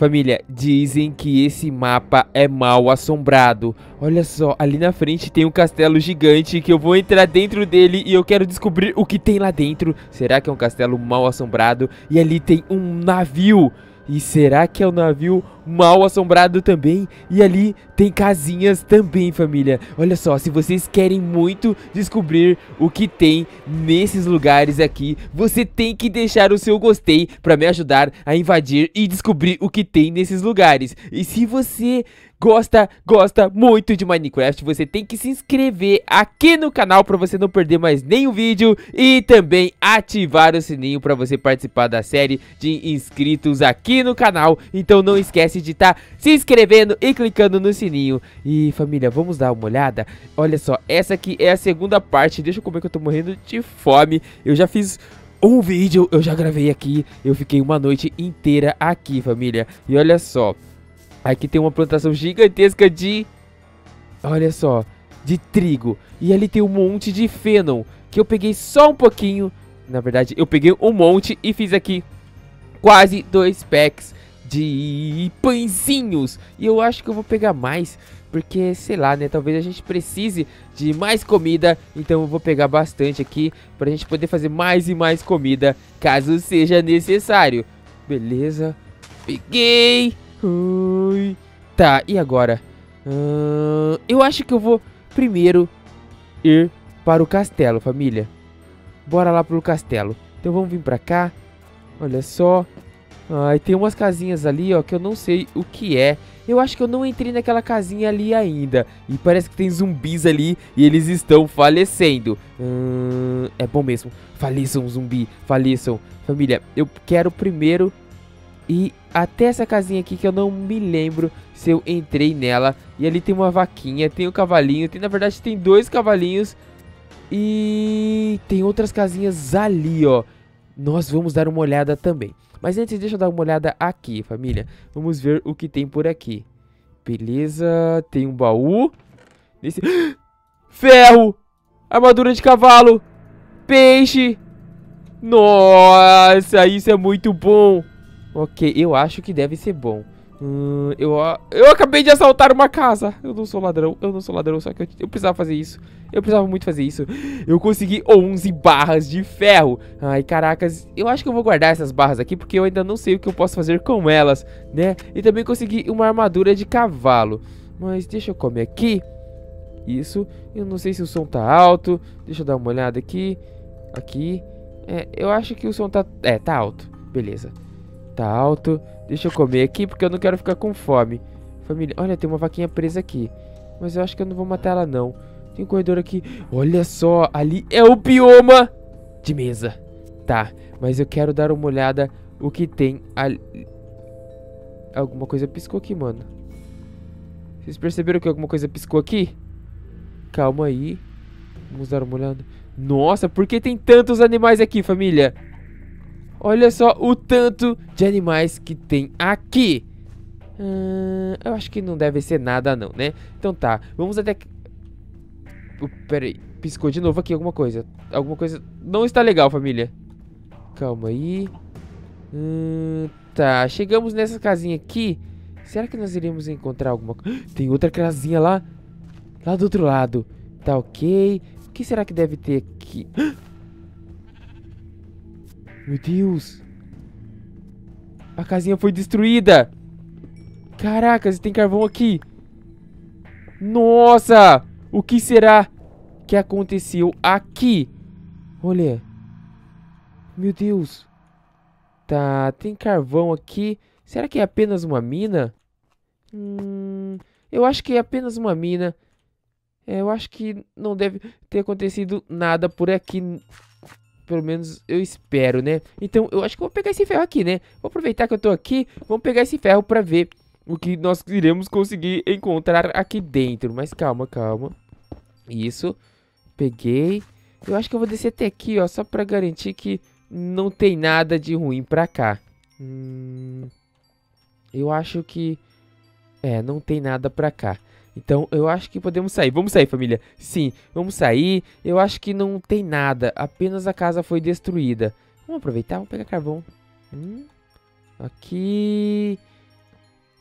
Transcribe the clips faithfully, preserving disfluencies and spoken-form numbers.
Família, dizem que esse mapa é mal assombrado. Olha só, ali na frente tem um castelo gigante que eu vou entrar dentro dele e eu quero descobrir o que tem lá dentro. Será que é um castelo mal assombrado? E ali tem um navio. E será que é um navio mal assombrado também? E ali tem casinhas também, família. Olha só, se vocês querem muito descobrir o que tem nesses lugares aqui, você tem que deixar o seu gostei para me ajudar a invadir e descobrir o que tem nesses lugares. E se você gosta, gosta muito de Minecraft, você tem que se inscrever aqui no canal para você não perder mais nenhum vídeo e também ativar o sininho para você participar da série de inscritos aqui no canal. Então não esquece de estar se inscrevendo e clicando no sininho. E família, vamos dar uma olhada. Olha só, essa aqui é a segunda parte. Deixa eu comer que eu tô morrendo de fome. Eu já fiz um vídeo, eu já gravei aqui. Eu fiquei uma noite inteira aqui, família. E olha só, aqui tem uma plantação gigantesca de... Olha só, de trigo. E ali tem um monte de feno, que eu peguei só um pouquinho. Na verdade, eu peguei um monte e fiz aqui quase dois packs de pãezinhos. E eu acho que eu vou pegar mais, porque, sei lá, né, talvez a gente precise de mais comida. Então eu vou pegar bastante aqui, pra gente poder fazer mais e mais comida, caso seja necessário. Beleza, peguei. Ui. Tá, e agora? Uh, eu acho que eu vou primeiro ir para o castelo, família. Bora lá pro castelo. Então vamos vir pra cá. Olha só. Ai, tem umas casinhas ali, ó, que eu não sei o que é. Eu acho que eu não entrei naquela casinha ali ainda. E parece que tem zumbis ali e eles estão falecendo. Hum, é bom mesmo. Faleçam, zumbi. Faleçam. Família, eu quero primeiro ir até essa casinha aqui que eu não me lembro se eu entrei nela. E ali tem uma vaquinha, tem um cavalinho. Tem, na verdade, tem dois cavalinhos. E tem outras casinhas ali, ó. Nós vamos dar uma olhada também. Mas antes, deixa eu dar uma olhada aqui, família. Vamos ver o que tem por aqui. Beleza, tem um baú. Nesse... Ferro! Armadura de cavalo! Peixe! Nossa, isso é muito bom! Ok, eu acho que deve ser bom. Hum, eu, eu acabei de assaltar uma casa. Eu não sou ladrão, eu não sou ladrão. Só que eu, eu precisava fazer isso. Eu precisava muito fazer isso. Eu consegui onze barras de ferro. Ai, caracas. Eu acho que eu vou guardar essas barras aqui, porque eu ainda não sei o que eu posso fazer com elas, né? E também consegui uma armadura de cavalo. Mas deixa eu comer aqui. Isso. Eu não sei se o som tá alto. Deixa eu dar uma olhada aqui. Aqui. É, eu acho que o som tá... É, tá alto. Beleza. Tá alto. Deixa eu comer aqui, porque eu não quero ficar com fome. Família, olha, tem uma vaquinha presa aqui. Mas eu acho que eu não vou matar ela, não. Tem um corredor aqui. Olha só, ali é o bioma de mesa. Tá, mas eu quero dar uma olhada o que tem ali. Alguma coisa piscou aqui, mano. Vocês perceberam que alguma coisa piscou aqui? Calma aí. Vamos dar uma olhada. Nossa, por que tem tantos animais aqui, família? Olha só o tanto de animais que tem aqui. Hum, eu acho que não deve ser nada não, né? Então tá, vamos até... Uh, pera aí, piscou de novo aqui alguma coisa. Alguma coisa não está legal, família. Calma aí. Hum, tá, chegamos nessa casinha aqui. Será que nós iremos encontrar alguma coisa? Tem outra casinha lá. Lá do outro lado. Tá ok. O que será que deve ter aqui? Meu Deus. A casinha foi destruída. Caracas, tem carvão aqui. Nossa. O que será que aconteceu aqui? Olha. Meu Deus. Tá, tem carvão aqui. Será que é apenas uma mina? Hum, eu acho que é apenas uma mina. É, eu acho que não deve ter acontecido nada por aqui. Pelo menos eu espero, né? Então eu acho que vou pegar esse ferro aqui, né? Vou aproveitar que eu tô aqui. Vamos pegar esse ferro pra ver o que nós iremos conseguir encontrar aqui dentro. Mas calma, calma. Isso. Peguei. Eu acho que eu vou descer até aqui, ó. Só pra garantir que não tem nada de ruim pra cá. Hum, eu acho que... É, não tem nada pra cá. Então, eu acho que podemos sair. Vamos sair, família. Sim, vamos sair. Eu acho que não tem nada. Apenas a casa foi destruída. Vamos aproveitar, vamos pegar carvão. Hum, aqui.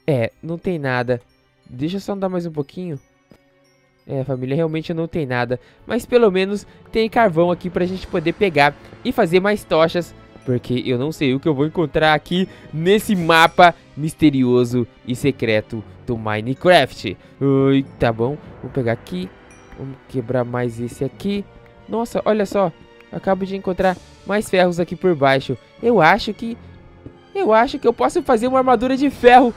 É, não tem nada. Deixa eu só andar mais um pouquinho. É, família, realmente não tem nada. Mas pelo menos tem carvão aqui pra gente poder pegar e fazer mais tochas. Porque eu não sei o que eu vou encontrar aqui nesse mapa misterioso e secreto do Minecraft. Ui, tá bom, vou pegar aqui. Vamos quebrar mais esse aqui. Nossa, olha só. Acabo de encontrar mais ferros aqui por baixo. Eu acho que... Eu acho que eu posso fazer uma armadura de ferro.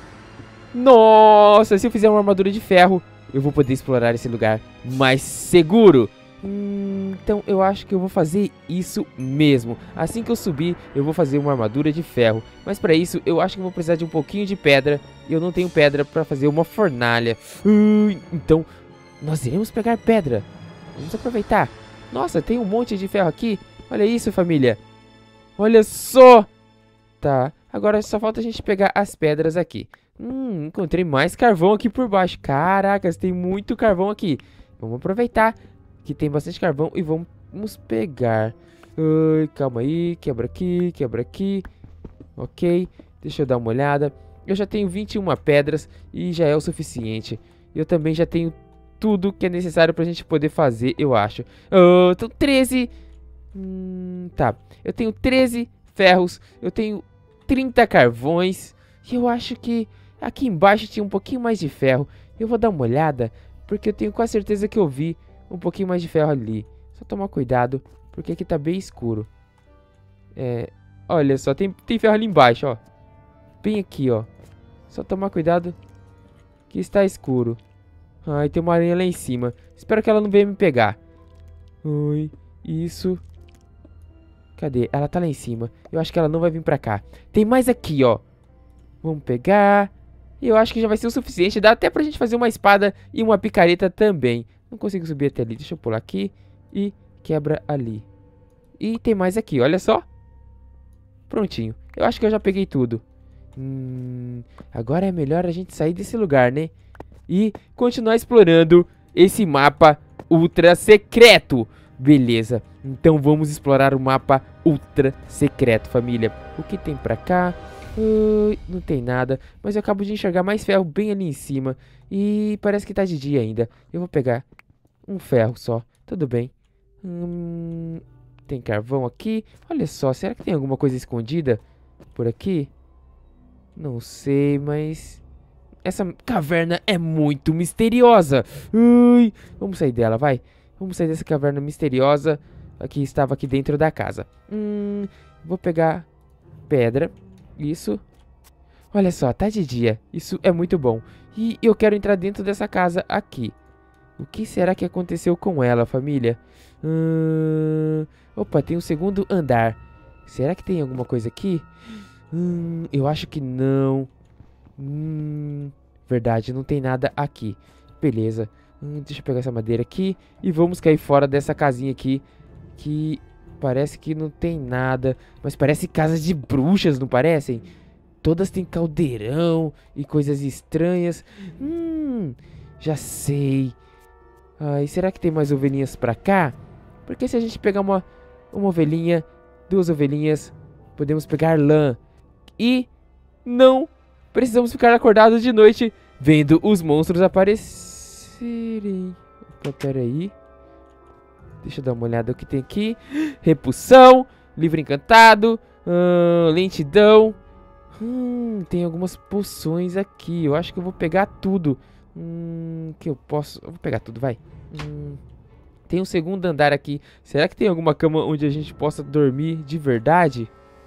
Nossa, se eu fizer uma armadura de ferro, eu vou poder explorar esse lugar mais seguro. Hum, então eu acho que eu vou fazer isso mesmo. Assim que eu subir, eu vou fazer uma armadura de ferro. Mas para isso, eu acho que eu vou precisar de um pouquinho de pedra. E eu não tenho pedra para fazer uma fornalha. Hum, então, nós iremos pegar pedra. Vamos aproveitar. Nossa, tem um monte de ferro aqui. Olha isso, família. Olha só. Tá, agora só falta a gente pegar as pedras aqui. Hum, encontrei mais carvão aqui por baixo. Caracas, tem muito carvão aqui. Vamos aproveitar que tem bastante carvão e vamos pegar. Ai, calma aí, quebra aqui, quebra aqui. Ok, deixa eu dar uma olhada. Eu já tenho vinte e uma pedras e já é o suficiente. Eu também já tenho tudo que é necessário pra gente poder fazer, eu acho. Oh, então treze. Hum, tá, eu tenho treze ferros. Eu tenho trinta carvões. E eu acho que aqui embaixo tinha um pouquinho mais de ferro. Eu vou dar uma olhada, porque eu tenho quase certeza que eu vi um pouquinho mais de ferro ali. Só tomar cuidado, porque aqui tá bem escuro. É, olha só, tem, tem ferro ali embaixo, ó. Bem aqui, ó. Só tomar cuidado que está escuro. Ai, tem uma aranha lá em cima. Espero que ela não venha me pegar. Ai, isso. Cadê? Ela tá lá em cima. Eu acho que ela não vai vir pra cá. Tem mais aqui, ó. Vamos pegar. Eu acho que já vai ser o suficiente. Dá até pra gente fazer uma espada e uma picareta também. Não consigo subir até ali. Deixa eu pular aqui. E quebra ali. E tem mais aqui, olha só. Prontinho. Eu acho que eu já peguei tudo. Hum, agora é melhor a gente sair desse lugar, né? E continuar explorando esse mapa ultra secreto. Beleza, então vamos explorar o mapa ultra secreto, família. O que tem pra cá? Uh, não tem nada, mas eu acabo de enxergar mais ferro bem ali em cima. E parece que tá de dia ainda. Eu vou pegar um ferro só, tudo bem. Hum, tem carvão aqui. Olha só, será que tem alguma coisa escondida por aqui? Não sei, mas... essa caverna é muito misteriosa. Ui, vamos sair dela, vai. Vamos sair dessa caverna misteriosa que estava aqui dentro da casa. Hum, vou pegar pedra. Isso. Olha só, tá de dia. Isso é muito bom. E eu quero entrar dentro dessa casa aqui. O que será que aconteceu com ela, família? Hum, opa, tem um segundo andar. Será que tem alguma coisa aqui? Hum, eu acho que não. Hum, verdade, não tem nada aqui. Beleza. Hum, deixa eu pegar essa madeira aqui e vamos cair fora dessa casinha aqui, que parece que não tem nada, mas parece casas de bruxas, não parecem? Todas têm caldeirão e coisas estranhas. Hum, já sei. Ai, será que tem mais ovelhinhas pra cá? Porque se a gente pegar uma, uma ovelhinha, duas ovelhinhas, podemos pegar lã. E não precisamos ficar acordados de noite vendo os monstros aparecerem. Opa, pera aí. Deixa eu dar uma olhada o que tem aqui. Repulsão, livro encantado, hum, lentidão. Hum, tem algumas poções aqui. Eu acho que eu vou pegar tudo. Hum, que eu posso... eu vou pegar tudo, vai. Hum, tem um segundo andar aqui. Será que tem alguma cama onde a gente possa dormir de verdade?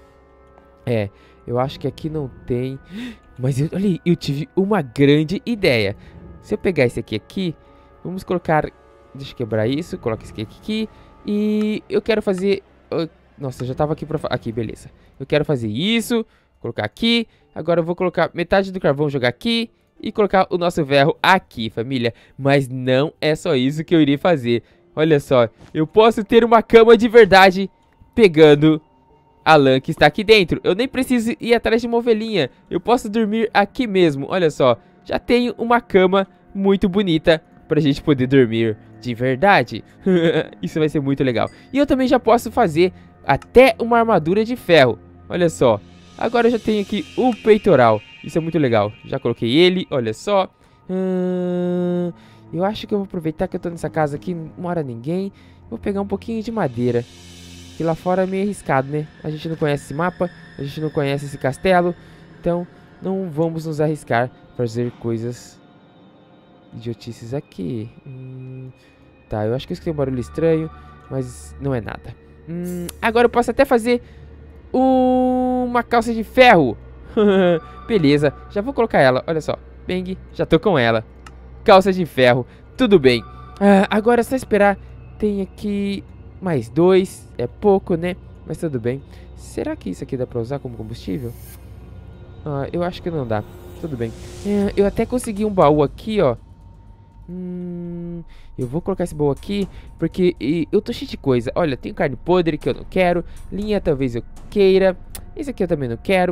É, eu acho que aqui não tem. Mas eu, olha aí, eu tive uma grande ideia. Se eu pegar esse aqui aqui, vamos colocar... deixa eu quebrar isso, coloca esse aqui aqui. E eu quero fazer... Uh, nossa, eu já tava aqui pra... aqui, beleza. Eu quero fazer isso, colocar aqui. Agora eu vou colocar metade do carvão, jogar aqui. E colocar o nosso ferro aqui, família. Mas não é só isso que eu irei fazer. Olha só, eu posso ter uma cama de verdade pegando a lã que está aqui dentro. Eu nem preciso ir atrás de uma ovelhinha. Eu posso dormir aqui mesmo, olha só. Já tenho uma cama muito bonita pra gente poder dormir de verdade. Isso vai ser muito legal. E eu também já posso fazer até uma armadura de ferro. Olha só. Agora eu já tenho aqui o peitoral. Isso é muito legal. Já coloquei ele, olha só. Hum, eu acho que eu vou aproveitar que eu tô nessa casa aqui, não mora ninguém. Vou pegar um pouquinho de madeira. Que lá fora é meio arriscado, né? A gente não conhece esse mapa, a gente não conhece esse castelo. Então, não vamos nos arriscar a fazer coisas idiotices aqui. Hum, tá, eu acho que eu escutei um barulho estranho, mas não é nada. Hum, agora eu posso até fazer uma calça de ferro. Beleza, já vou colocar ela, olha só. Bang, já tô com ela. Calça de ferro, tudo bem. Ah, agora é só esperar. Tem aqui mais dois, é pouco, né? Mas tudo bem. Será que isso aqui dá pra usar como combustível? Ah, eu acho que não dá. Tudo bem. É, eu até consegui um baú aqui, ó. Hum, eu vou colocar esse baú aqui porque e, eu tô cheio de coisa. Olha, tem carne podre que eu não quero. Linha talvez eu queira. Esse aqui eu também não quero.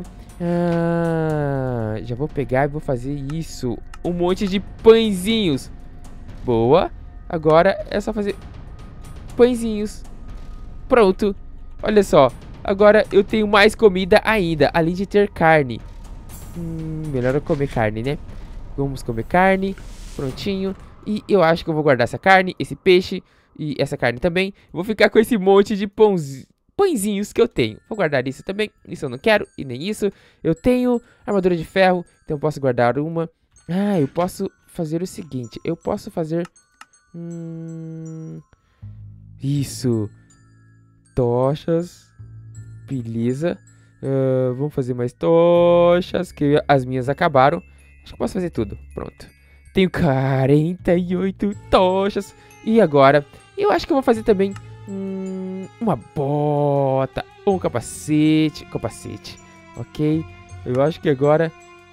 Ah, já vou pegar e vou fazer isso. Um monte de pãezinhos. Boa. Agora é só fazer pãezinhos. Pronto. Olha só. Agora eu tenho mais comida ainda, além de ter carne. Hum, melhor eu comer carne, né? Vamos comer carne. Prontinho. E eu acho que eu vou guardar essa carne, esse peixe e essa carne também. Vou ficar com esse monte de pãozinhos. Pãezinhos que eu tenho. Vou guardar isso também. Isso eu não quero e nem isso. Eu tenho armadura de ferro, então eu posso guardar uma. Ah, eu posso fazer o seguinte. Eu posso fazer... Hum... Isso. Tochas. Beleza. Uh, vamos fazer mais tochas, que as minhas acabaram. Acho que eu posso fazer tudo. Pronto. Tenho quarenta e oito tochas. E agora, eu acho que eu vou fazer também... Hum, uma bota ou um capacete. Capacete, ok. Eu acho que agora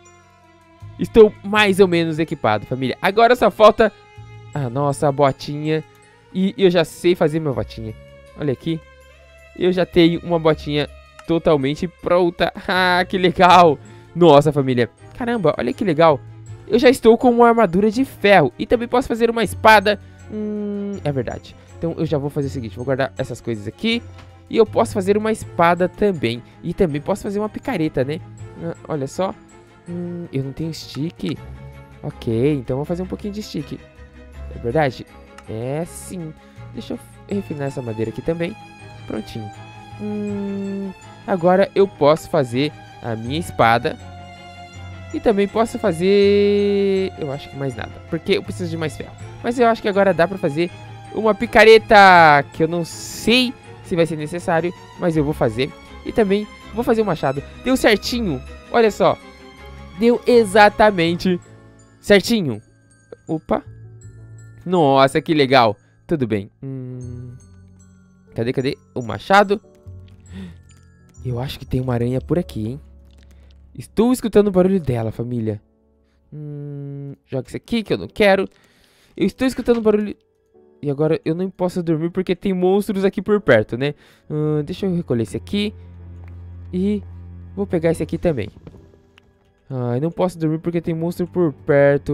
estou mais ou menos equipado, família. Agora só falta a nossa botinha. E eu já sei fazer minha botinha. Olha aqui. Eu já tenho uma botinha totalmente pronta. Ah, que legal. Nossa, família. Caramba, olha que legal. Eu já estou com uma armadura de ferro. E também posso fazer uma espada. Hum, é verdade. Então eu já vou fazer o seguinte, vou guardar essas coisas aqui. E eu posso fazer uma espada também. E também posso fazer uma picareta, né? Ah, olha só. Hum, eu não tenho stick. Ok, então vou fazer um pouquinho de stick. É verdade? É sim. Deixa eu refinar essa madeira aqui também. Prontinho. Hum, agora eu posso fazer a minha espada. E também posso fazer... Eu acho que mais nada. Porque eu preciso de mais ferro. Mas eu acho que agora dá pra fazer... uma picareta, que eu não sei se vai ser necessário, mas eu vou fazer. E também vou fazer um machado. Deu certinho, olha só. Deu exatamente certinho. Opa. Nossa, que legal. Tudo bem. Hum... Cadê, cadê? O machado. Eu acho que tem uma aranha por aqui, hein. Estou escutando o barulho dela, família. Hum... Joga isso aqui, que eu não quero. Eu estou escutando o barulho... E agora eu não posso dormir porque tem monstros aqui por perto, né? Hum, deixa eu recolher esse aqui. E vou pegar esse aqui também. Ah, eu não posso dormir porque tem monstro por perto.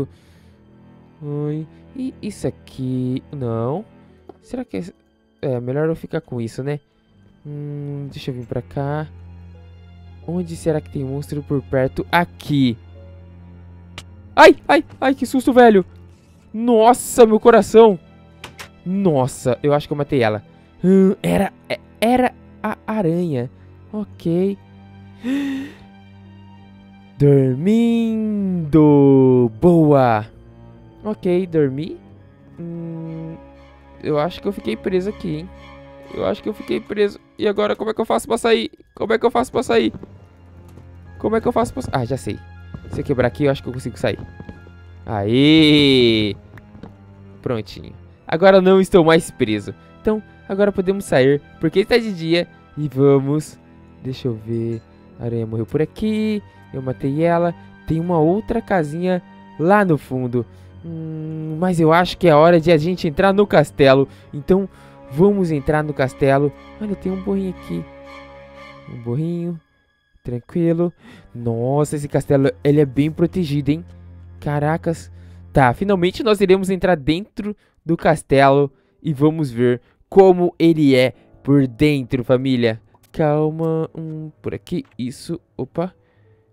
Ai, e isso aqui... Não. Será que é... É, melhor eu ficar com isso, né? Hum, deixa eu vir pra cá. Onde será que tem monstro por perto? Aqui. Ai, ai, ai, que susto, velho. Nossa, meu coração. Nossa, eu acho que eu matei ela. Hum, era, era a aranha. Ok. Dormindo. Boa. Ok, dormi. Hum, eu acho que eu fiquei preso aqui, hein. Eu acho que eu fiquei preso. E agora como é que eu faço pra sair? Como é que eu faço pra sair? Como é que eu faço pra sair? Ah, já sei. Se eu quebrar aqui, eu acho que eu consigo sair. Aê. Prontinho. Agora não estou mais preso. Então, agora podemos sair, porque está de dia. E vamos... Deixa eu ver... A aranha morreu por aqui. Eu matei ela. Tem uma outra casinha lá no fundo. Hum, mas eu acho que é hora de a gente entrar no castelo. Então, vamos entrar no castelo. Olha, tem um burrinho aqui. Um burrinho. Tranquilo. Nossa, esse castelo, ele é bem protegido, hein? Caracas. Tá, finalmente nós iremos entrar dentro do castelo e vamos ver como ele é por dentro, família. Calma, um, por aqui, isso, opa.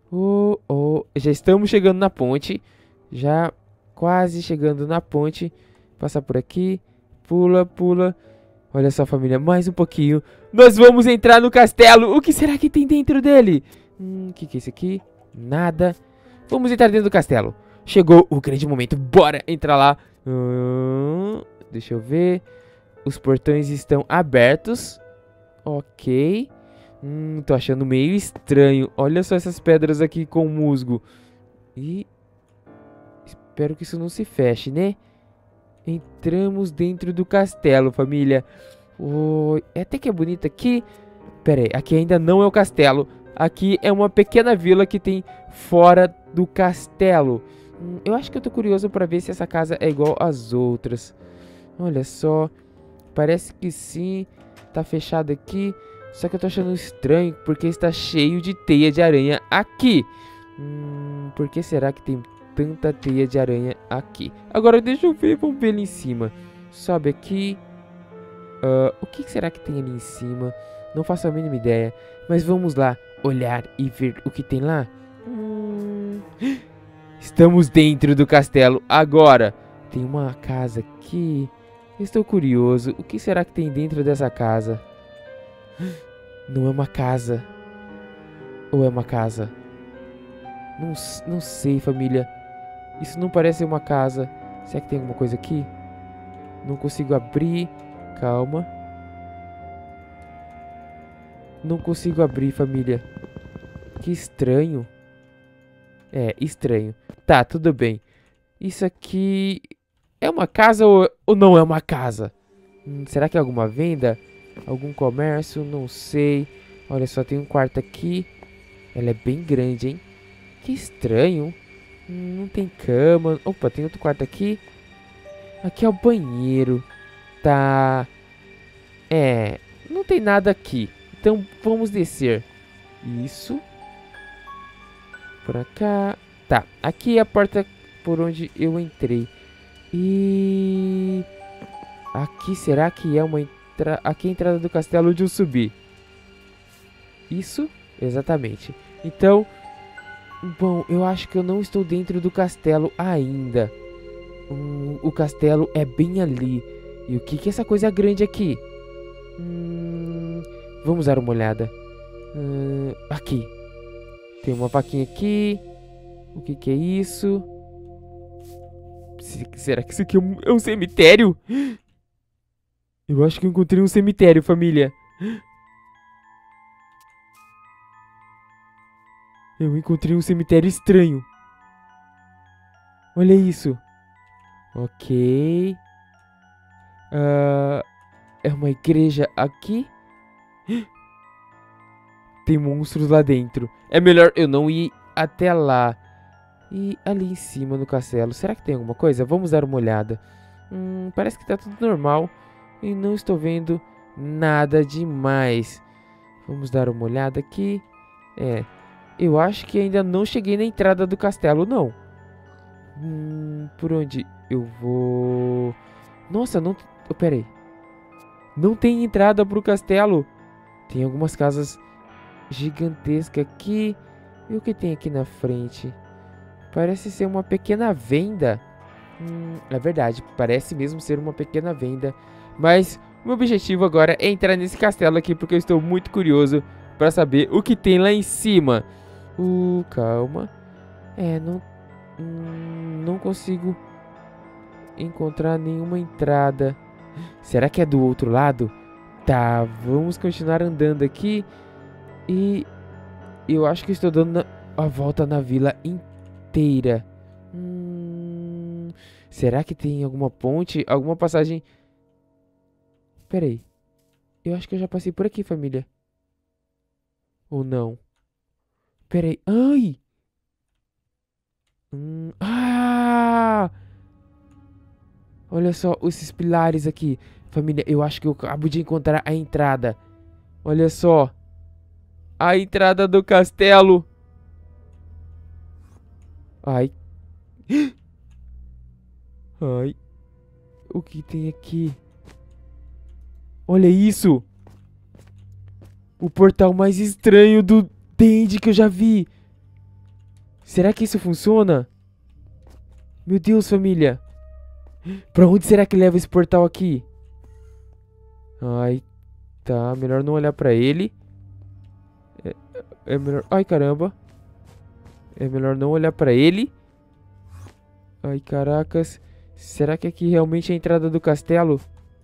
Oh, oh. Já estamos chegando na ponte. Já quase chegando na ponte. Passar por aqui. Pula, pula. Olha só, família, mais um pouquinho. Nós vamos entrar no castelo. O que será que tem dentro dele? Hum, o que, que é isso aqui? Nada. Vamos entrar dentro do castelo. Chegou o grande momento. Bora entrar lá. Hum, deixa eu ver. Os portões estão abertos. Ok. Hum, tô achando meio estranho. Olha só essas pedras aqui com musgo. E espero que isso não se feche, né? Entramos dentro do castelo, família. Oh, é até que é bonito aqui. Pera aí, aqui ainda não é o castelo. Aqui é uma pequena vila que tem fora do castelo. Hum, eu acho que eu tô curioso pra ver se essa casa é igual às outras. Olha só. Parece que sim. Tá fechado aqui. Só que eu tô achando estranho porque está cheio de teia de aranha aqui. Hum, por que será que tem tanta teia de aranha aqui? Agora deixa eu ver, vamos ver ali em cima. Sobe aqui. Uh, o que será que tem ali em cima? Não faço a mínima ideia. Mas vamos lá olhar e ver o que tem lá. Hum... Estamos dentro do castelo agora. Tem uma casa aqui. Estou curioso. O que será que tem dentro dessa casa? Não é uma casa. Ou é uma casa? Não, não sei, família. Isso não parece uma casa. Será que tem alguma coisa aqui? Não consigo abrir. Calma. Não consigo abrir, família. Que estranho. É, estranho. Tá, tudo bem. Isso aqui... é uma casa ou, ou não é uma casa? Hum, será que é alguma venda? Algum comércio? Não sei. Olha só, tem um quarto aqui. Ela é bem grande, hein? Que estranho. Hum, não tem cama. Opa, tem outro quarto aqui. Aqui é o banheiro. Tá. É, não tem nada aqui. Então vamos descer. Isso. Por cá. Tá, aqui é a porta por onde eu entrei. E... aqui será que é uma entrada? Aqui é a entrada do castelo onde eu subi. Isso? Exatamente. Então, bom, eu acho que eu não estou dentro do castelo ainda. Hum, o castelo é bem ali. E o que que é essa coisa grande aqui? Hum, vamos dar uma olhada. Hum, aqui. Tem uma vaquinha aqui. O que que é isso? Será que isso aqui é um, é um cemitério? Eu acho que eu encontrei um cemitério, família. Eu encontrei um cemitério estranho. Olha isso. Ok. Uh, é uma igreja aqui. Tem monstros lá dentro. É melhor eu não ir até lá. E ali em cima no castelo, será que tem alguma coisa? Vamos dar uma olhada. Hum, parece que tá tudo normal. E não estou vendo nada demais. Vamos dar uma olhada aqui. É, eu acho que ainda não cheguei na entrada do castelo, não. Hum, por onde eu vou? Nossa, não... Oh, pera aí. Não tem entrada pro castelo. Tem algumas casas gigantescas aqui. E o que tem aqui na frente? Parece ser uma pequena venda. Hum, é verdade, parece mesmo ser uma pequena venda. Mas o meu objetivo agora é entrar nesse castelo aqui, porque eu estou muito curioso para saber o que tem lá em cima. Uh, calma. É, não... Hum, não consigo encontrar nenhuma entrada. Será que é do outro lado? Tá, vamos continuar andando aqui. E eu acho que estou dando a volta na vila inteira. Hum, será que tem alguma ponte? Alguma passagem? Pera aí. Eu acho que eu já passei por aqui, família. Ou não? Pera aí. Ai! Hum, ah! Olha só esses pilares aqui. Família, eu acho que eu acabo de encontrar a entrada. Olha só. A entrada do castelo. Ai. Ai. O que tem aqui? Olha isso. O portal mais estranho do Dende que eu já vi. Será que isso funciona? Meu Deus, família. Pra onde será que leva esse portal aqui? Ai, tá. Melhor não olhar pra ele. É, é melhor... Ai, caramba. É melhor não olhar pra ele. Ai, caracas. Será que aqui realmente é a entrada do castelo?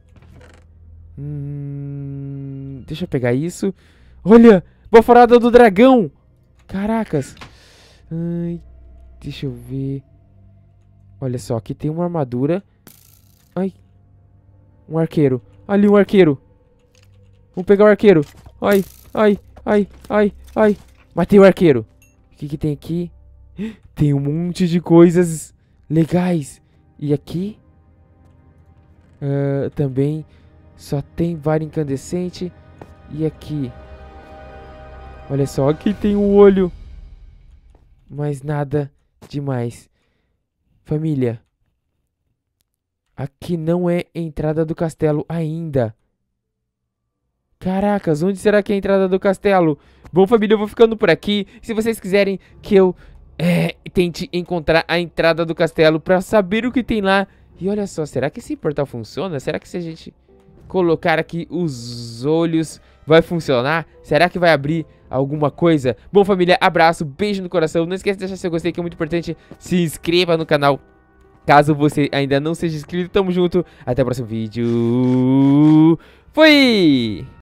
Hum... Deixa eu pegar isso. Olha! Baforada do dragão! Caracas. Ai, deixa eu ver. Olha só, aqui tem uma armadura. Ai. Um arqueiro. Ali um arqueiro. Vamos pegar o arqueiro. Ai, ai, ai, ai, ai. Matei o arqueiro. O que que tem aqui? Tem um monte de coisas legais. E aqui? Uh, também só tem vara incandescente. E aqui? Olha só, aqui tem um olho. Mas nada demais. Família. Aqui não é a entrada do castelo ainda. Caracas, onde será que é a entrada do castelo? Bom, família, eu vou ficando por aqui. Se vocês quiserem que eu é, tente encontrar a entrada do castelo pra saber o que tem lá. E olha só, será que esse portal funciona? Será que se a gente colocar aqui os olhos vai funcionar? Será que vai abrir alguma coisa? Bom, família, abraço, beijo no coração. Não esqueça de deixar seu gostei, que é muito importante. Se inscreva no canal caso você ainda não seja inscrito. Tamo junto, até o próximo vídeo. Fui!